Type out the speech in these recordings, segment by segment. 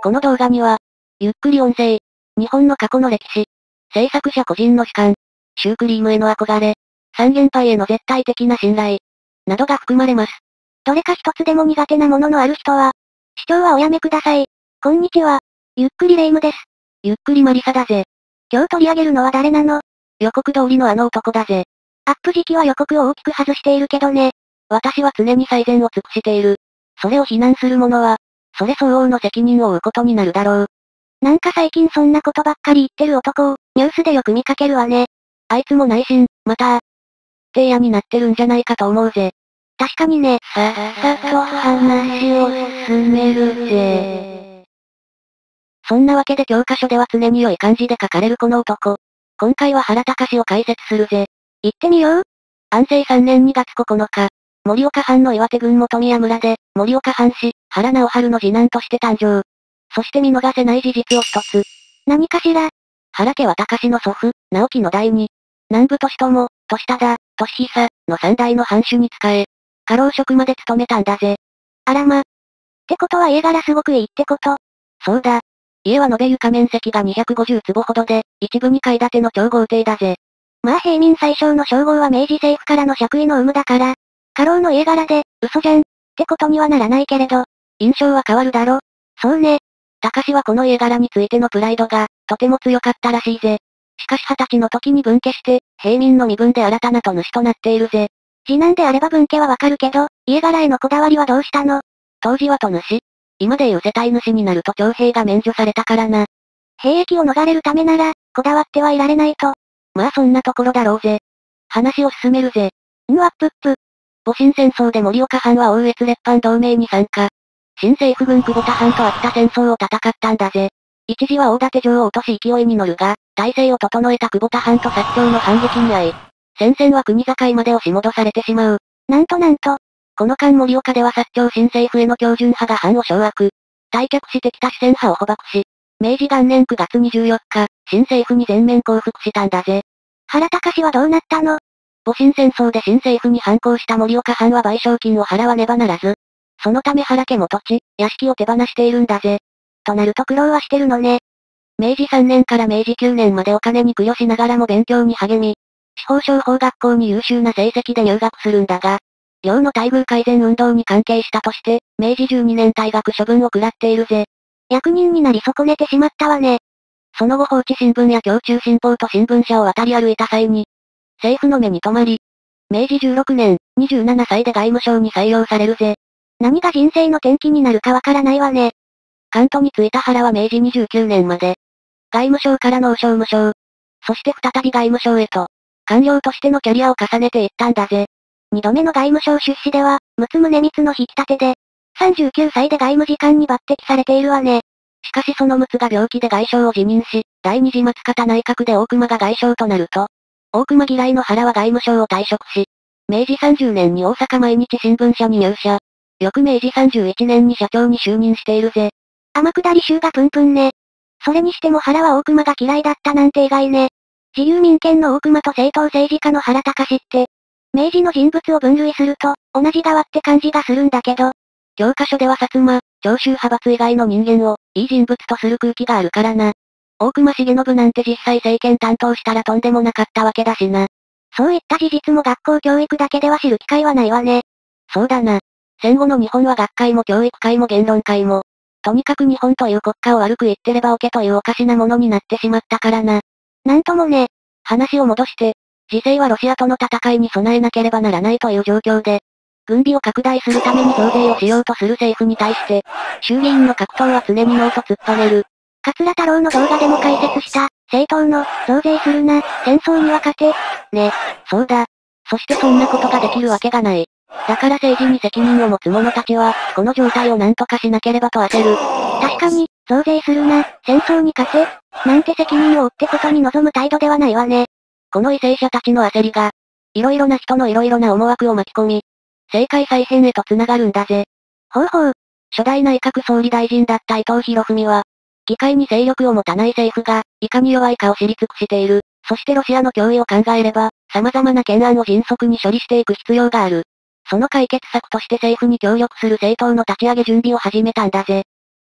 この動画には、ゆっくり音声、日本の過去の歴史、制作者個人の主観、シュークリームへの憧れ、三元牌への絶対的な信頼、などが含まれます。 どれか一つでも苦手なもののある人は、視聴はおやめください。こんにちは。ゆっくりレ夢ムです。 ゆっくりマリサだぜ。 今日取り上げるのは誰なの？ 予告通りのあの男だぜ。 アップ時期は予告を大きく外しているけどね。 私は常に最善を尽くしている。それを非難する者は、それ相応の責任を負うことになるだろう。 なんか最近そんなことばっかり言ってる男を、ニュースでよく見かけるわね。 あいつも内心、また、提案になってるんじゃないかと思うぜ。 確かにね。 さっさと話を進めるぜ。そんなわけで教科書では常に良い漢字で書かれるこの男。今回は原隆を解説するぜ。 行ってみよう。 安政3年2月9日、盛岡藩の岩手郡本宮村で、盛岡藩士、原直春の次男として誕生。そして見逃せない事実を一つ。 何かしら？ 原家は隆の祖父、直樹の第二。南部利友、利忠、利久の三代の藩主に仕え、家老職まで務めたんだぜ。 あらま。ってことは家柄すごくいいってこと？ そうだ。家は延べ床面積が250坪ほどで、一部2階建ての超豪邸だぜ。 まあ平民最小の称号は明治政府からの爵位の有無だから、家老の家柄で、嘘じゃん、ってことにはならないけれど、 印象は変わるだろ。 そうね。 隆はこの家柄についてのプライドが、とても強かったらしいぜ。しかし20歳の時に分家して、平民の身分で新たな戸主となっているぜ。 次男であれば分家はわかるけど、家柄へのこだわりはどうしたの？ 当時は戸主。今でいう世帯主になると徴兵が免除されたからな。 兵役を逃れるためなら、こだわってはいられないと。 まあそんなところだろうぜ。話を進めるぜ。 アップップ。 戊辰戦争で盛岡藩は奥越列藩同盟に参加。新政府軍久保田藩と秋田戦争を戦ったんだぜ。一時は大館城を落とし勢いに乗るが、体制を整えた久保田藩と薩長の反撃に遭い、戦線は国境まで押し戻されてしまう。 なんと。 この間盛岡では薩長新政府への標準派が藩を掌握。退却してきた四川派を捕獲し、明治元年9月24日、新政府に全面降伏したんだぜ。 原隆はどうなったの？ 戊辰戦争で新政府に反抗した盛岡藩は賠償金を払わねばならず。そのため原家も土地、屋敷を手放しているんだぜ。 となると苦労はしてるのね。 明治3年から明治9年までお金に苦慮しながらも勉強に励み、司法商法学校に優秀な成績で入学するんだが、寮の待遇改善運動に関係したとして、明治12年退学処分を食らっているぜ。 役人になり損ねてしまったわね。 その後放置新聞や京中新報と新聞社を渡り歩いた際に、政府の目に留まり、明治16年、27歳で外務省に採用されるぜ。 何が人生の転機になるかわからないわね。 関東に着いた原は明治29年まで、外務省から農商務省、そして再び外務省へと、官僚としてのキャリアを重ねていったんだぜ。 二度目の外務省出資では、陸奥宗光の引き立てで、39歳で外務次官に抜擢されているわね。 しかしその陸奥が病気で外相を辞任し、第二次松方内閣で大隈が外相となると、大隈嫌いの原は外務省を退職し、明治30年に大阪毎日新聞社に入社。翌明治31年に社長に就任しているぜ。 天下り衆がプンプンね。それにしても原は大隈が嫌いだったなんて意外ね。自由民権の大隈と正統政治家の原隆って、明治の人物を分類すると、同じ側って感じがするんだけど、 教科書では薩摩、長州派閥以外の人間を、いい人物とする空気があるからな。大隈重信なんて実際政権担当したらとんでもなかったわけだしな。 そういった事実も学校教育だけでは知る機会はないわね。 そうだな。戦後の日本は学会も教育会も言論会も、とにかく日本という国家を悪く言ってればオケというおかしなものになってしまったからな。 なんともね。 話を戻して、時勢はロシアとの戦いに備えなければならないという状況で、軍備を拡大するために増税をしようとする政府に対して、衆議院の格闘は常にノーと突っぱねる。 桂太郎の動画でも解説した、政党の、増税するな、戦争には勝て、ね。 そうだ。そしてそんなことができるわけがない。だから政治に責任を持つ者たちは、この状態を何とかしなければと焦る。 確かに、増税するな、戦争に勝て、なんて責任を負ってことに臨む態度ではないわね。 この為政者たちの焦りが、いろいろな人のいろいろな思惑を巻き込み、政界再編へと繋がるんだぜ。 ほうほう。 初代内閣総理大臣だった伊藤博文は、議会に勢力を持たない政府が、いかに弱いかを知り尽くしている。そしてロシアの脅威を考えれば、様々な懸案を迅速に処理していく必要がある。その解決策として政府に協力する政党の立ち上げ準備を始めたんだぜ。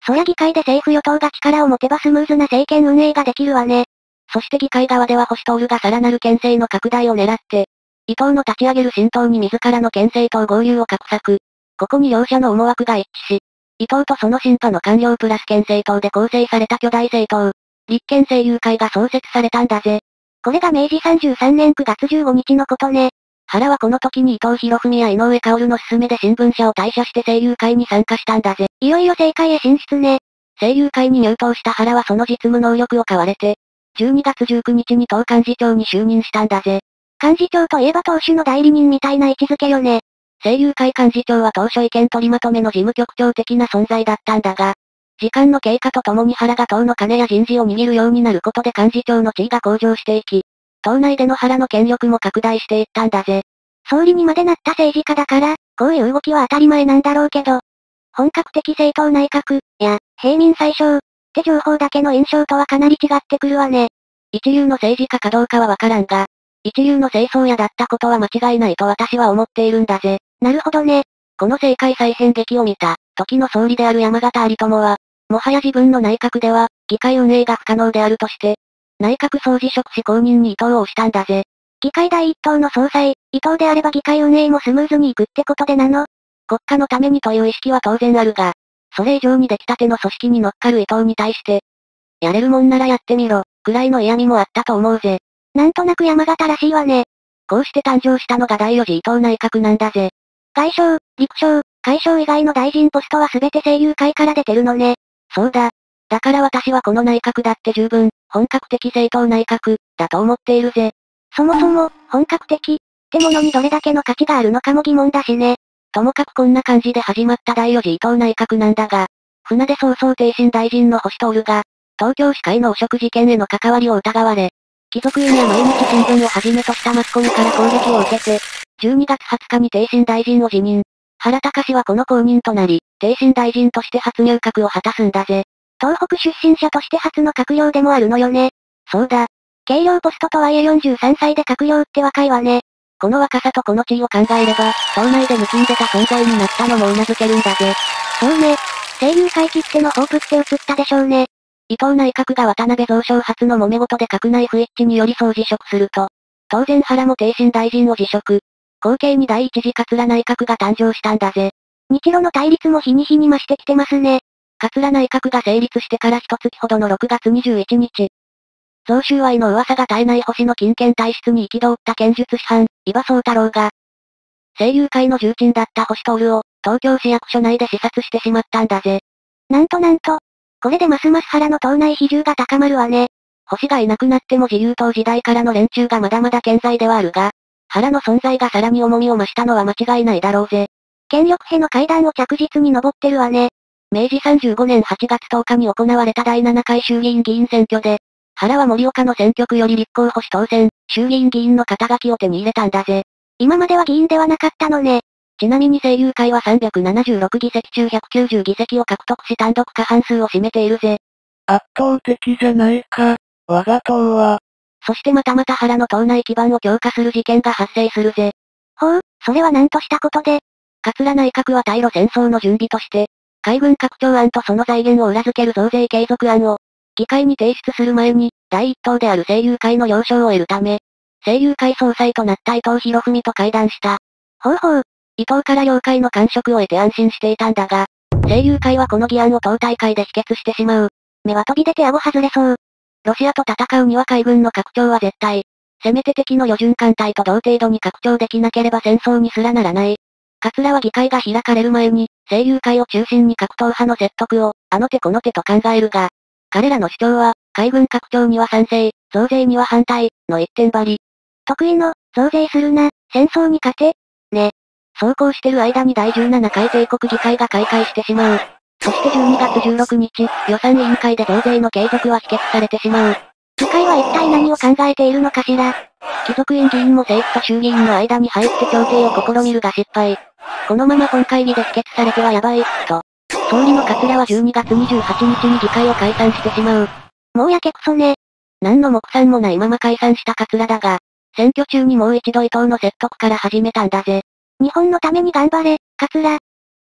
そりゃ議会で政府与党が力を持てばスムーズな政権運営ができるわね。 そして議会側では保守党がさらなる牽制の拡大を狙って、伊藤の立ち上げる新党に自らの牽制党合流を画策。ここに両者の思惑が一致し、伊藤とその新派の官僚プラス牽制党で構成された巨大政党、立憲政友会が創設されたんだぜ。 これが明治33年9月15日のことね。 原はこの時に伊藤博文や井上薫の勧めで新聞社を退社して政友会に参加したんだぜ。 いよいよ政界へ進出ね。 政友会に入党した原はその実務能力を買われて、12月19日に党幹事長に就任したんだぜ。 幹事長といえば党首の代理人みたいな位置づけよね。 政友会幹事長は当初意見取りまとめの事務局長的な存在だったんだが、時間の経過とともに原が党の金や人事を握るようになることで幹事長の地位が向上していき、党内での原の権力も拡大していったんだぜ。 総理にまでなった政治家だから、こういう動きは当たり前なんだろうけど、本格的政党内閣、や、平民最小、って情報だけの印象とはかなり違ってくるわね。 一流の政治家かどうかはわからんが、一流の清掃屋だったことは間違いないと私は思っているんだぜ。 なるほどね。 この政界再編劇を見た、時の総理である山形有朋は、もはや自分の内閣では、議会運営が不可能であるとして、内閣総辞職し公認に伊藤を推したんだぜ。 議会第一党の総裁、伊藤であれば議会運営もスムーズにいくってことでなの？ 国家のためにという意識は当然あるが、それ以上に出来たての組織に乗っかる伊藤に対して、やれるもんならやってみろ、くらいの嫌味もあったと思うぜ。 なんとなく山形らしいわね。 こうして誕生したのが第4次伊藤内閣なんだぜ。 外相、陸相、海相以外の大臣ポストは全て政友会から出てるのね。 そうだ。だから私はこの内閣だって十分、本格的政党内閣、だと思っているぜ。 そもそも、本格的、ってものにどれだけの価値があるのかも疑問だしね。 ともかくこんな感じで始まった第4次伊藤内閣なんだが、船出早々帝臣大臣の星徹が、東京市会の汚職事件への関わりを疑われ、貴族院や毎日新聞をはじめとしたマスコミから攻撃を受けて、12月20日に帝臣大臣を辞任。原敬はこの後任となり、帝臣大臣として初入閣を果たすんだぜ。 東北出身者として初の閣僚でもあるのよね。 そうだ。 軽量ポストとはいえ43歳で閣僚って若いわね。 この若さとこの地位を考えれば、党内で抜きんでた存在になったのも頷けるんだぜ。 そうね。政友会切ってのホープって映ったでしょうね。 伊藤内閣が渡辺蔵省初の揉め事で閣内不一致により総辞職すると、当然原も帝臣大臣を辞職。後継に第一次桂内閣が誕生したんだぜ。 日露の対立も日に日に増してきてますね。 桂内閣が成立してから一月ほどの6月21日。贈収賄の噂が絶えない星の金券体質に憤った剣術師範、伊庭宗太郎が、政友会の重鎮だった星徹を、東京市役所内で視察してしまったんだぜ。 なんと。これでますます原の党内比重が高まるわね。 星がいなくなっても自由党時代からの連中がまだまだ健在ではあるが、原の存在がさらに重みを増したのは間違いないだろうぜ。 権力への階段を着実に登ってるわね。 明治35年8月10日に行われた第7回衆議院議員選挙で、原は盛岡の選挙区より立候補し当選、衆議院議員の肩書きを手に入れたんだぜ。 今までは議員ではなかったのね。 ちなみに政友会は376議席中190議席を獲得し単独過半数を占めているぜ。 圧倒的じゃないか、我が党は。 そしてまた原の党内基盤を強化する事件が発生するぜ。 ほう、それは何としたことで？ 桂内閣は対露戦争の準備として、海軍拡張案とその財源を裏付ける増税継続案を、議会に提出する前に、第一党である政友会の了承を得るため、政友会総裁となった伊藤博文と会談した。 ほう。 伊藤から了解の感触を得て安心していたんだが、政友会はこの議案を党大会で否決してしまう。 目は飛び出て顎外れそう。 ロシアと戦うには海軍の拡張は絶対。せめて敵の余準艦隊と同程度に拡張できなければ戦争にすらならない。桂は議会が開かれる前に、政友会を中心に各党派の説得を、あの手この手と考えるが、彼らの主張は、海軍拡張には賛成、増税には反対、の一点張り。 得意の、増税するな、戦争に勝て、ね。 そうこうしてる間に第17回帝国議会が開会してしまう。そして12月16日、予算委員会で増税の継続は否決されてしまう。 議会は一体何を考えているのかしら。 貴族院議員も政府と衆議院の間に入って調停を試みるが失敗。このまま本会議で否決されてはやばい、と。総理の桂は12月28日に議会を解散してしまう。 もうやけくそね。 何の目算もないまま解散した桂だが、選挙中にもう一度伊藤の説得から始めたんだぜ。 日本のために頑張れ、桂。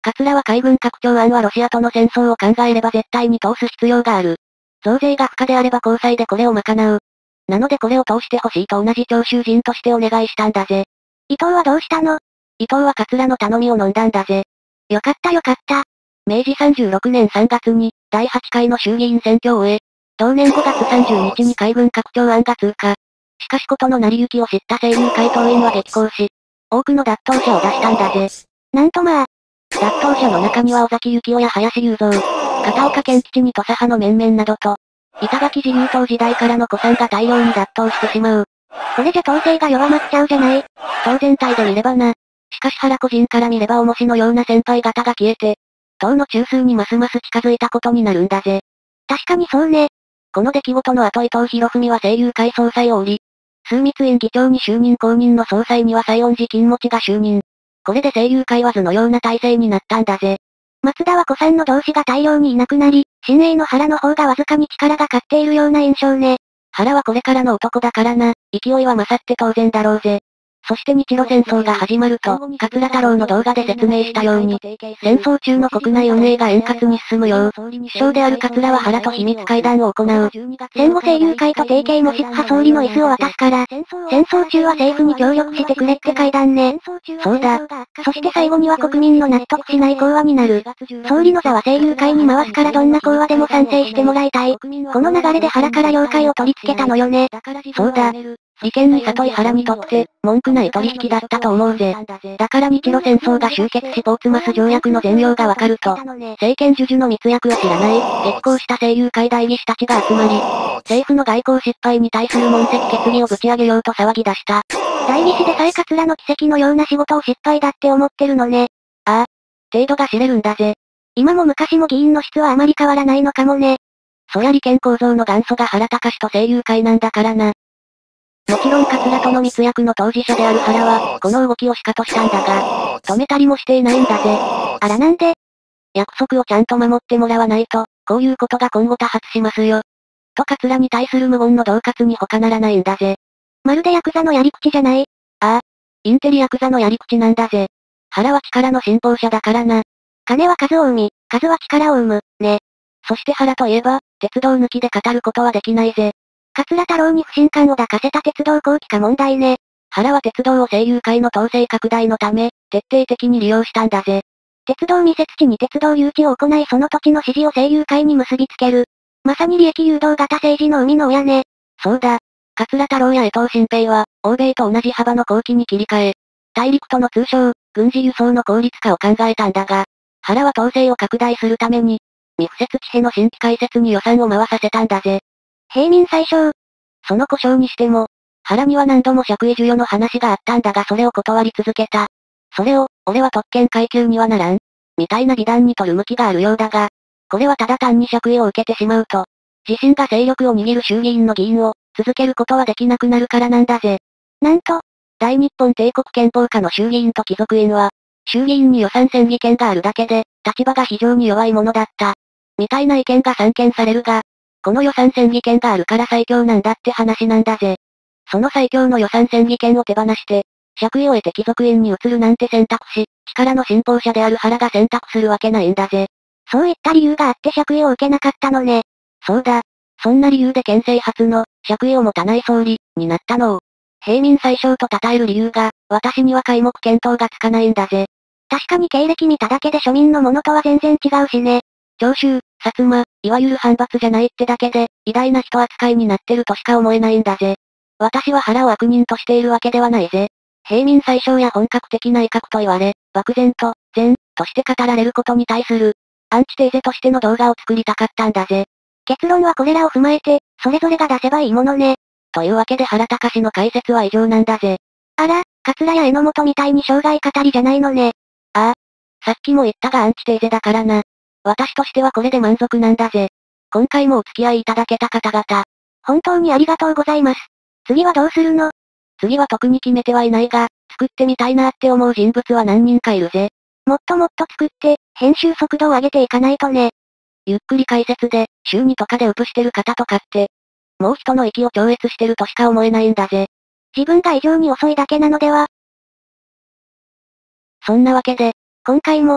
桂は海軍拡張案はロシアとの戦争を考えれば絶対に通す必要がある。増税が不可であれば公債でこれを賄う。なのでこれを通してほしいと同じ徴収人としてお願いしたんだぜ。 伊藤はどうしたの？ 伊藤は桂の頼みを飲んだんだぜ。 よかったよかった。 明治36年3月に、第8回の衆議院選挙を終え、同年5月30日に海軍拡張案が通過。しかしことの成り行きを知った清流会党員は激高し、多くの脱党者を出したんだぜ。 なんとまあ。 脱党者の中には尾崎幸夫や林雄三、片岡健吉に土佐派の面々などと、板垣自由党時代からの古参が大量に脱党してしまう。 これじゃ統制が弱まっちゃうじゃない。 当然体で見ればな。しかし原個人から見れば重しのような先輩方が消えて、党の中枢にますます近づいたことになるんだぜ。 確かにそうね。 この出来事の後伊藤博文は清流会総裁を降り、枢密院議長に就任公認の総裁には西園寺金持が就任。これで清流会は図のような体制になったんだぜ。 松田は古参の同志が大量にいなくなり、新鋭の原の方がわずかに力が勝っているような印象ね。 原はこれからの男だからな、勢いは勝って当然だろうぜ。そして日露戦争が始まると、桂太郎の動画で説明したように、戦争中の国内運営が円滑に進むよう、首相である桂は原と秘密会談を行う。 戦後清流会と提携もし派総理の椅子を渡すから、戦争中は政府に協力してくれって会談ね。 そうだ。 そして最後には国民の納得しない講話になる。総理の座は清流会に回すからどんな講話でも賛成してもらいたい。この流れで原から了解を取り付けたのよね。 そうだ。利権に里い原にとって、文句ない取引だったと思うぜ。だから日露戦争が終結しポーツマス条約の全容がわかると、政権授受の密約を知らない、激高した清流会代議士たちが集まり、政府の外交失敗に対する問責決議をぶち上げようと騒ぎ出した。 代議士でさえ桂の奇跡のような仕事を失敗だって思ってるのね。 ああ。程度が知れるんだぜ。 今も昔も議員の質はあまり変わらないのかもね。 そりゃ利権構造の元祖が原隆と清流会なんだからな。もちろん桂との密約の当事者である原は、この動きをしかとしたんだが、止めたりもしていないんだぜ。 あらなんで？ 約束をちゃんと守ってもらわないと、こういうことが今後多発しますよ。と桂に対する無言の恫喝に他ならないんだぜ。 まるでヤクザのやり口じゃない。 ああ。インテリヤクザのやり口なんだぜ。原は力の信奉者だからな。 金は数を生み、数は力を生む、ね。 そして原といえば、鉄道抜きで語ることはできないぜ。 桂太郎に不信感を抱かせた鉄道後期化問題ね。 原は鉄道を清流会の統制拡大のため、徹底的に利用したんだぜ。 鉄道未設地に鉄道誘致を行いその土地の支持を清流会に結びつける。まさに利益誘導型政治の生みの親ね。 そうだ。桂太郎や江藤新平は、欧米と同じ幅の後期に切り替え、大陸との通商、軍事輸送の効率化を考えたんだが、原は統制を拡大するために、未敷設地への新規開設に予算を回させたんだぜ。 平民最小。 その故障にしても、原には何度も借位授与の話があったんだがそれを断り続けた。それを、俺は特権階級にはならん。みたいな義談に取る向きがあるようだが、これはただ単に借位を受けてしまうと、自身が勢力を握る衆議院の議員を、続けることはできなくなるからなんだぜ。 なんと、 大日本帝国憲法下の衆議院と貴族院は、衆議院に予算選議権があるだけで、立場が非常に弱いものだった。みたいな意見が散見されるが、この予算選議権があるから最強なんだって話なんだぜ。その最強の予算選議権を手放して、借位を得て貴族院に移るなんて選択肢、力の信奉者である原が選択するわけないんだぜ。 そういった理由があって借位を受けなかったのね。 そうだ。そんな理由で県政初の、借位を持たない総理、になったのを、平民最小と称える理由が、私には皆目見当がつかないんだぜ。 確かに経歴見ただけで庶民のものとは全然違うしね。 長州、薩摩、いわゆる反発じゃないってだけで、偉大な人扱いになってるとしか思えないんだぜ。私は原を悪人としているわけではないぜ。平民最小や本格的な威嚇と言われ、漠然と、善、として語られることに対する、アンチテーゼとしての動画を作りたかったんだぜ。 結論はこれらを踏まえて、それぞれが出せばいいものね。 というわけで原隆の解説は以上なんだぜ。 あら、桂や榎本みたいに生涯語りじゃないのね。 ああ。さっきも言ったがアンチテーゼだからな。私としてはこれで満足なんだぜ。今回もお付き合いいただけた方々。 本当にありがとうございます。次はどうするの？ 次は特に決めてはいないが、作ってみたいなって思う人物は何人かいるぜ。 もっともっと作って、編集速度を上げていかないとね。 ゆっくり解説で、週2とかでウプしてる方とかって、もう人の域を超越してるとしか思えないんだぜ。 自分が異常に遅いだけなのでは？ そんなわけで、 今回も、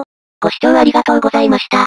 ご視聴ありがとうございました。